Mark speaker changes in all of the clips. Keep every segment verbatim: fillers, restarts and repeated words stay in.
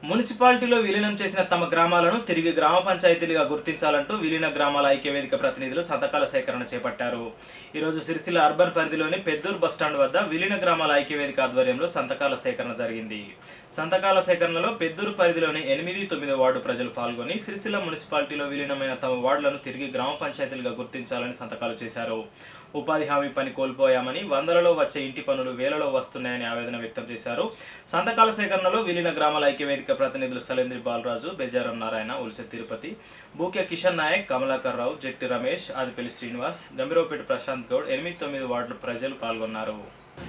Speaker 1: మున్సిపాలిటీలో విలీనం చేసిన తమ గ్రామాలను తిరిగి గ్రామ పంచాయతీలుగా గుర్తించాలంటూ విలీన గ్రామాల ఐక్యవేదిక ప్రతినిధులు సంతకాల సేకరణ చేపట్టారు. ఈరోజు సిరిసిల్ల అర్బన్ పరిధిలోని పెద్దూరు బస్టాండ్ వద్ద విలీన గ్రామాల ఐక్యవేదిక ఆధ్వర్యంలో సంతకాల సేకరణ జరిగింది. సంతకాల సేకరణలో పెద్దూరు పరిధిలోని ఎనిమిది తొమ్మిది వార్డు ప్రజలు పాల్గొని సిరిసిల్ల మున్సిపాలిటీలో విలీనమైన తమ వార్డులను తిరిగి గ్రామ పంచాయతీలుగా గుర్తించాలని సంతకాలు చేశారు. ఉపాధి హామీ పని కోల్పోయామని, వందలలో వచ్చే ఇంటి పనులు వేలలో వస్తున్నాయని ఆవేదన వ్యక్తం చేశారు. సంతకాల సేకరణలో విలీన గ్రామాల ఐక్యవేదిక ప్రతినిధులు సలేంద్రి బాలరాజు, బెజారం నారాయణ, ఉల్సె తిరుపతి, బూక్య కిషన్ నాయక్, కమలాకర్ రావు, జట్టి రమేష్, ఆదిపల్లి శ్రీనివాస్, గంభీరపేట ప్రశాంత్ గౌడ్, ఎనిమిది తొమ్మిది వార్డు ప్రజలు పాల్గొన్నారు.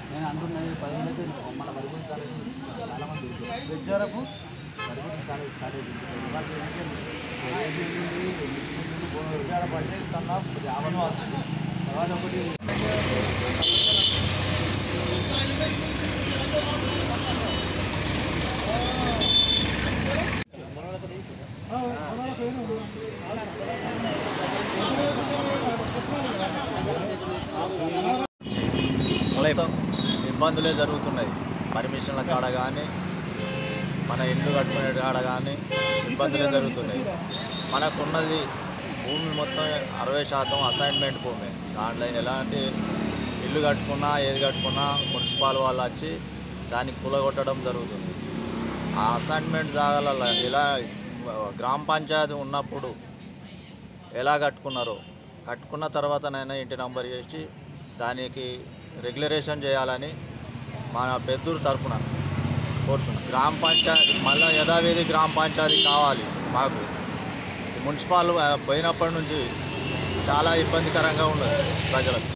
Speaker 2: ఇబ్బందులే జరుగుతున్నాయి. పర్మిషన్ల కాడ కానీ, మన ఇల్లు కట్టుకునే కాడ కానీ ఇబ్బందులే జరుగుతున్నాయి. మనకున్నది భూమి మొత్తం అరవై శాతం అసైన్మెంట్ భూమి. దాంట్లో ఎలాంటి ఇల్లు కట్టుకున్నా ఏది కట్టుకున్నా మున్సిపల్ వాళ్ళు వచ్చి దాన్ని కూలగొట్టడం జరుగుతుంది. ఆ అసైన్మెంట్ జాగాల ఎలా గ్రామ పంచాయతీ ఉన్నప్పుడు ఎలా కట్టుకున్నారో కట్టుకున్న తర్వాతనైనా ఇంటి నంబర్ చేసి దానికి రెగ్యులరేషన్ చేయాలని మన పెద్దూరు తరఫున కోరుతున్నాం. గ్రామ పంచాయతీ మళ్ళీ యథావిధి గ్రామ పంచాయతీ కావాలి మాకు. మున్సిపల్ పోయినప్పటి నుంచి చాలా ఇబ్బందికరంగా ఉన్నది ప్రజలకు.